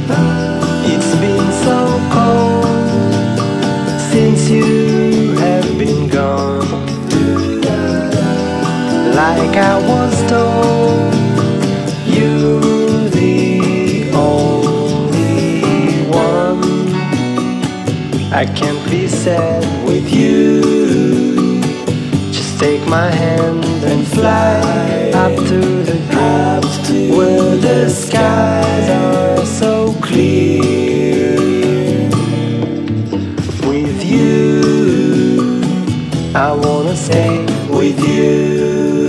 It's been so cold since you have been gone. Like I was told, you're the only one. I can't be sad with you. Just take my hand and fly up to the clouds where the skies are so clear. With you, I wanna stay with you.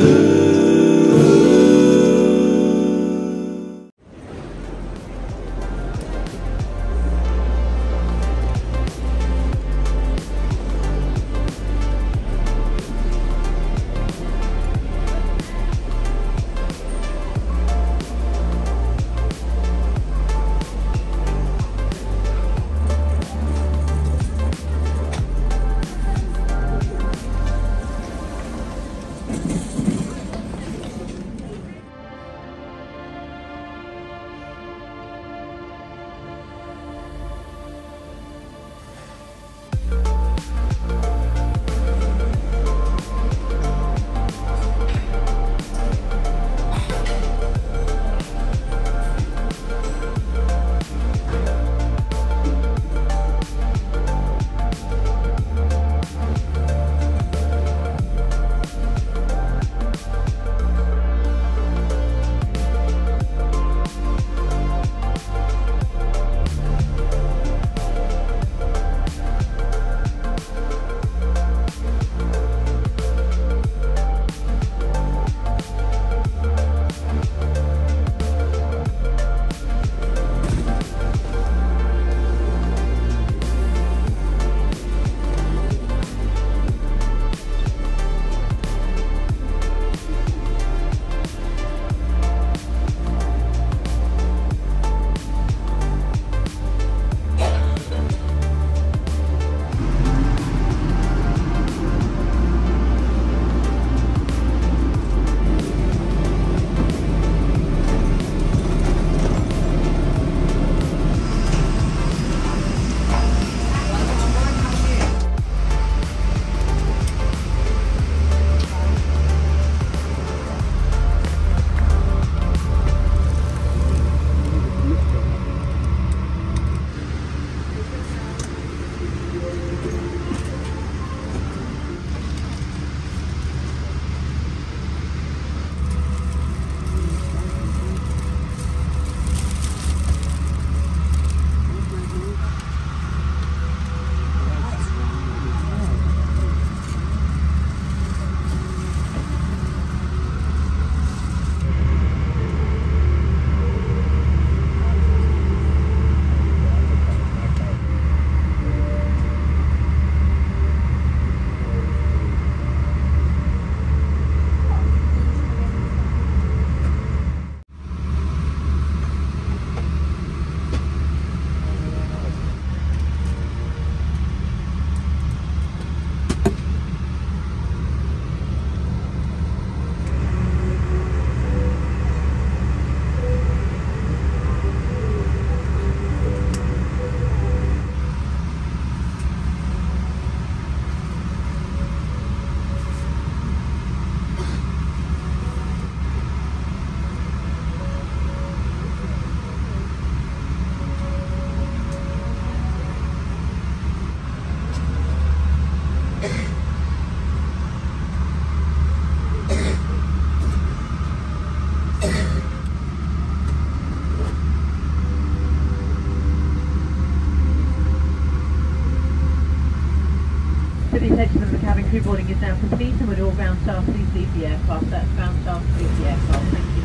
Attention of the cabin crew, boarding is now complete, and would all ground staff please leave the aircraft. That's ground staff, leave the aircraft. Thank you.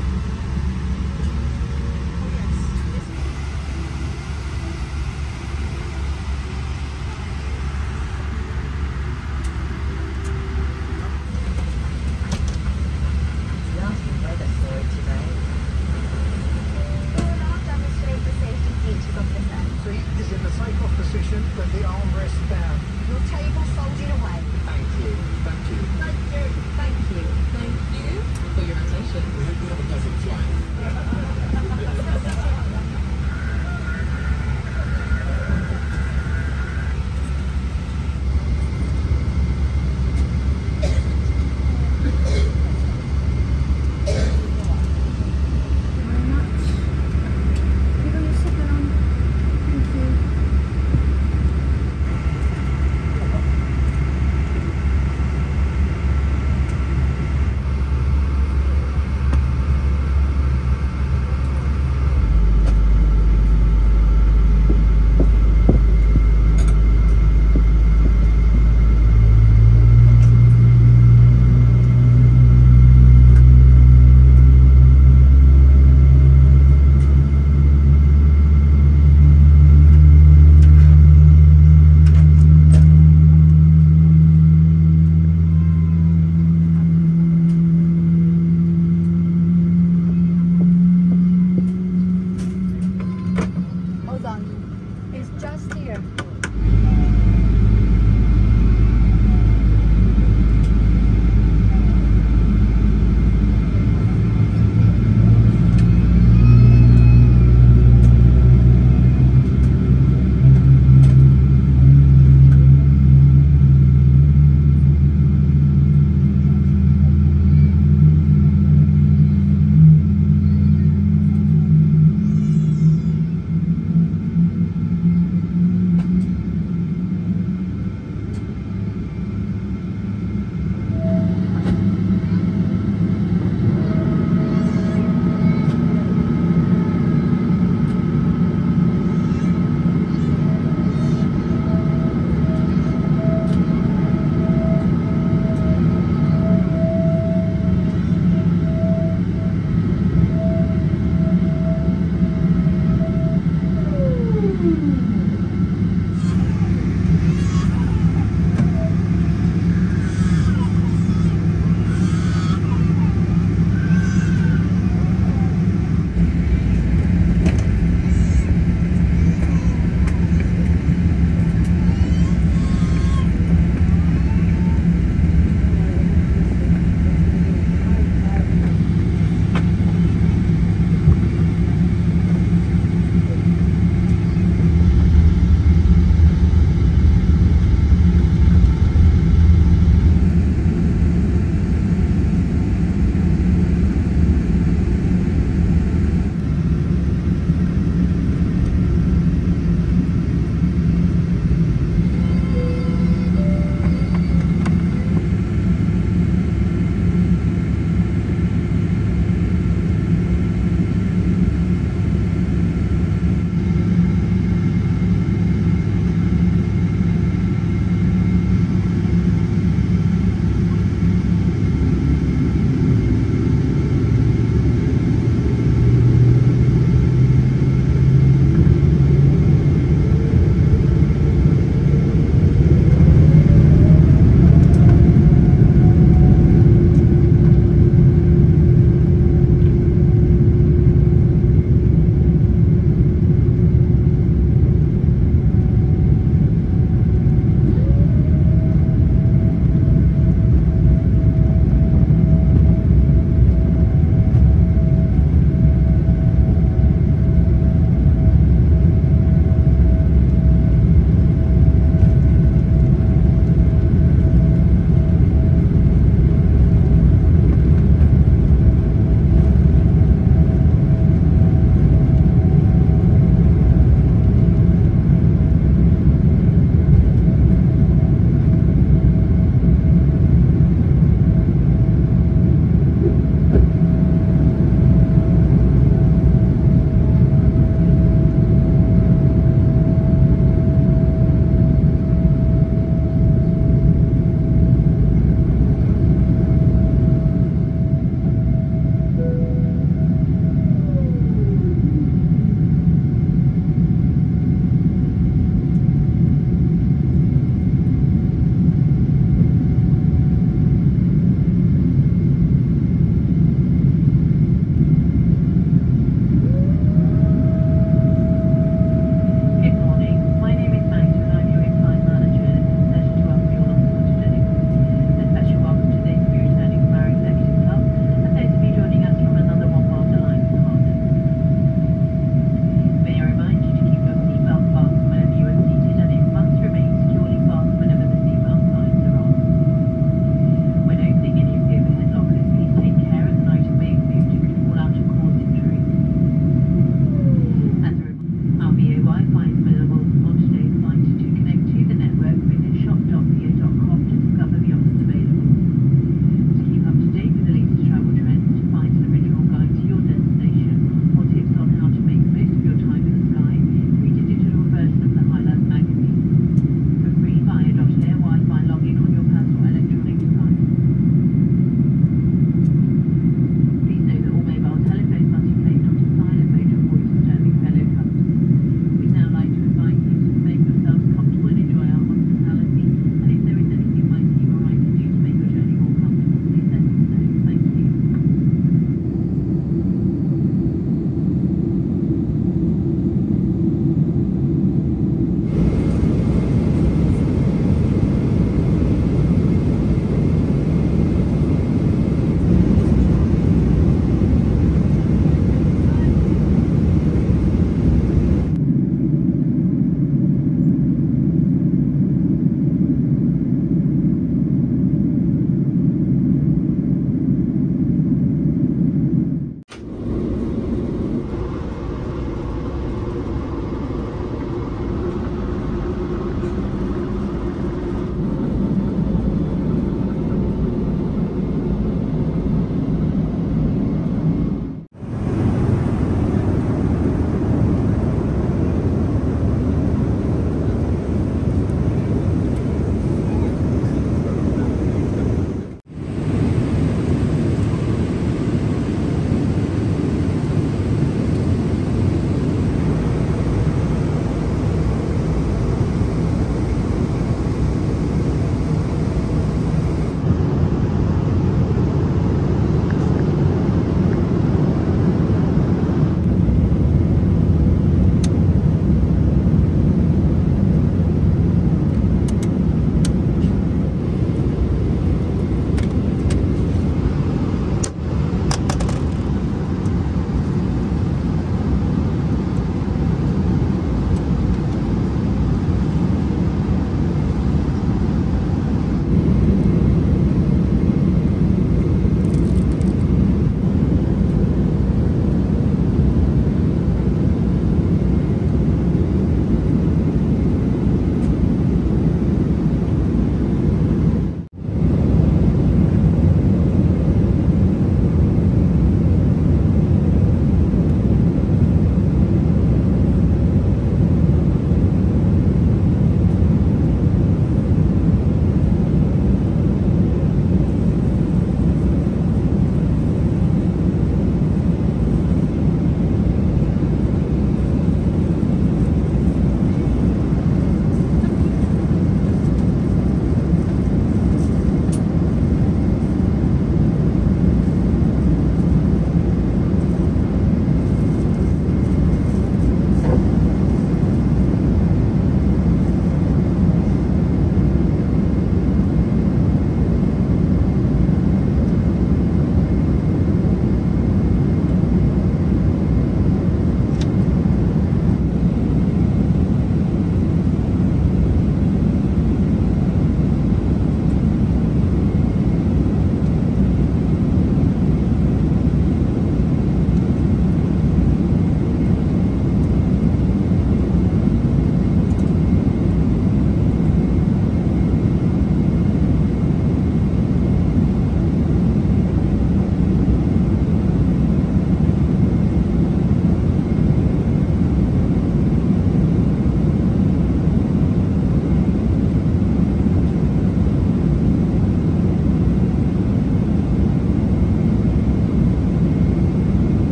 With the armrest down. Your table folded away. Thank you. Thank you. Thank you. Thank you. Thank you for your attention. We hope you have a pleasant flight.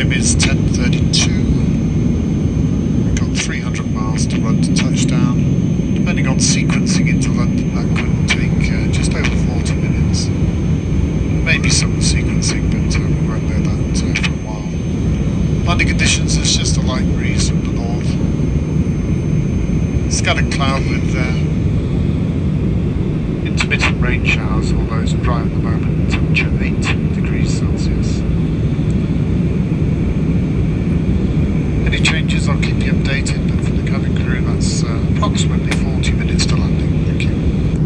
time is 10:32. We've got 300 miles to run to touchdown. Depending on sequencing into London, that could take just over 40 minutes. Maybe some sequencing, but we won't know that for a while. Landing conditions is just a light breeze from the north. Scattered cloud with intermittent rain showers, although it's dry at the moment, temperature 8 degrees Celsius. Any changes, I'll keep you updated, but for the cabin crew, that's approximately 40 minutes to landing. Thank you.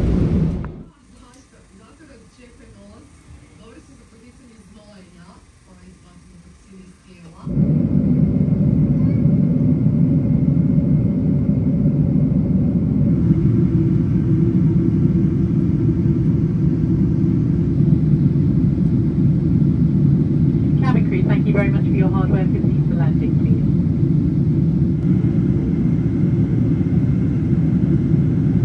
Cabin crew, thank you very much for your hard work and proceed for landing, please.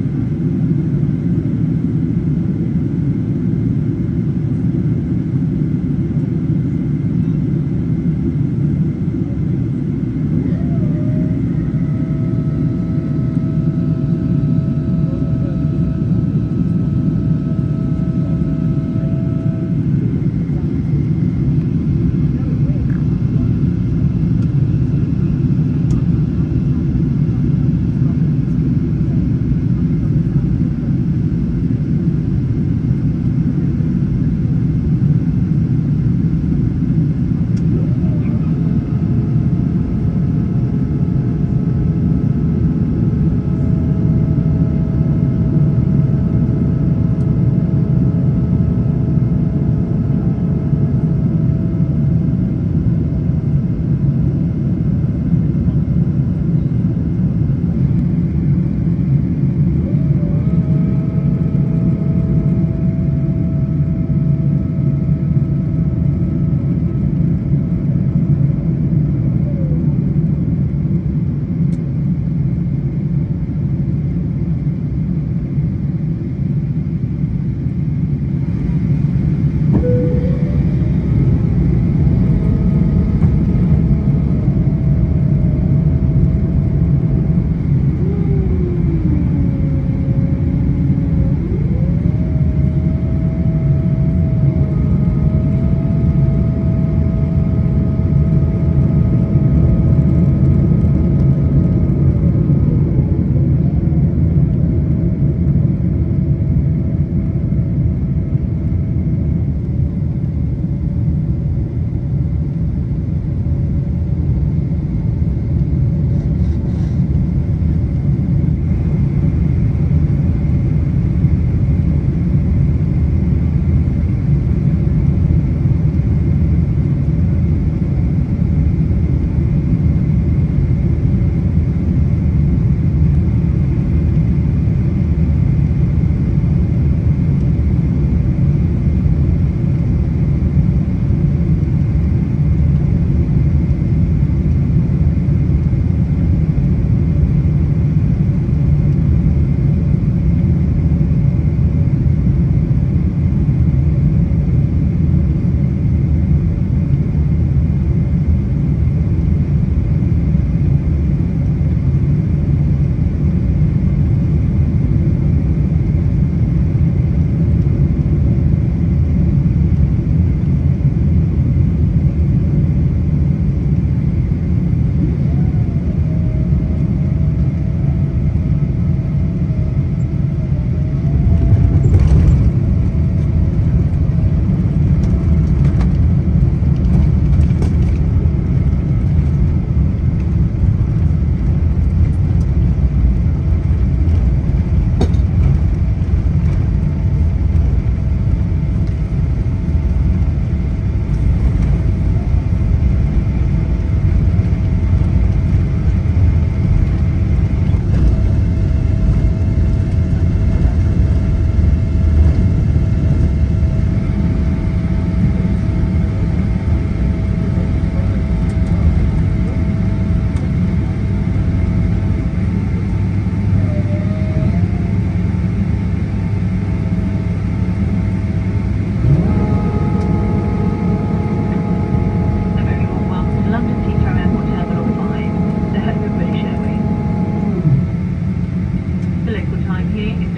local time here is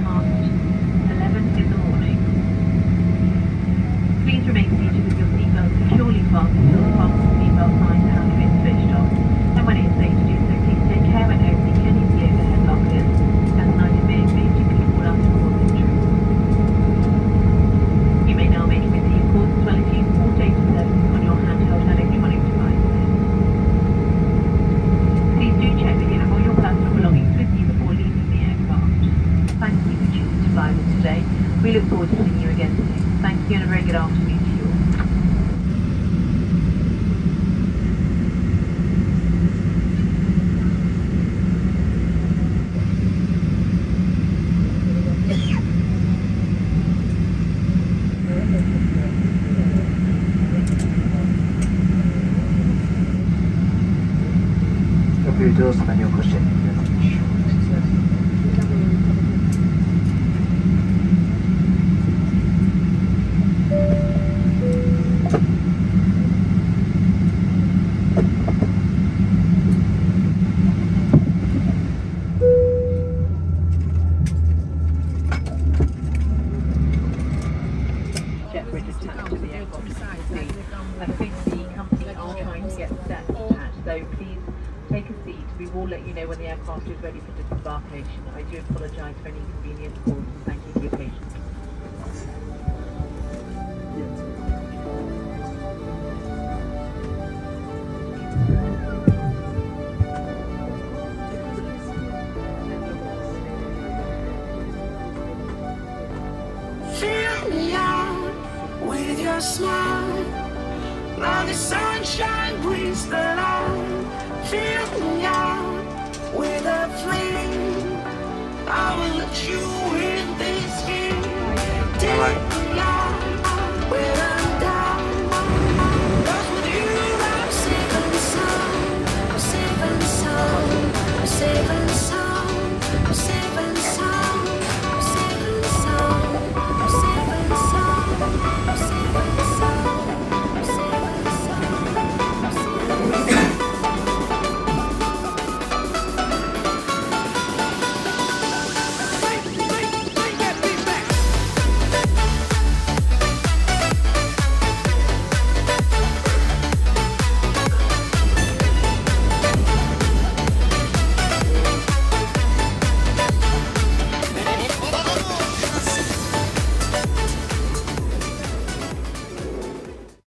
11 in the morning. Please remain seated with your seatbelt securely fastened until the fasten seatbelt sign has been switched off. And when it is safe to do so, please take care when opening any of the overhead lockers, as an item may basically fall out of all entry. You may now make and receive calls as well as use all data services on your handheld electronic devices. Please do check that you have all your personal belongings with you before leaving the aircraft. Thank you for choosing to fly with us today. We look forward to seeing you again soon. Thank you and a very good afternoon to you all. Open your doors and then your question. Jet bridge attached to the aircraft. I think the company are trying to get steps attached, so please take a seat. We will let you know when the aircraft is ready for disembarkation. I do apologise for any inconvenience caused and thank you for your patience. Fill me out with your smile. Now the sunshine brings the light. Fill me out with a flame. I will let you in this game.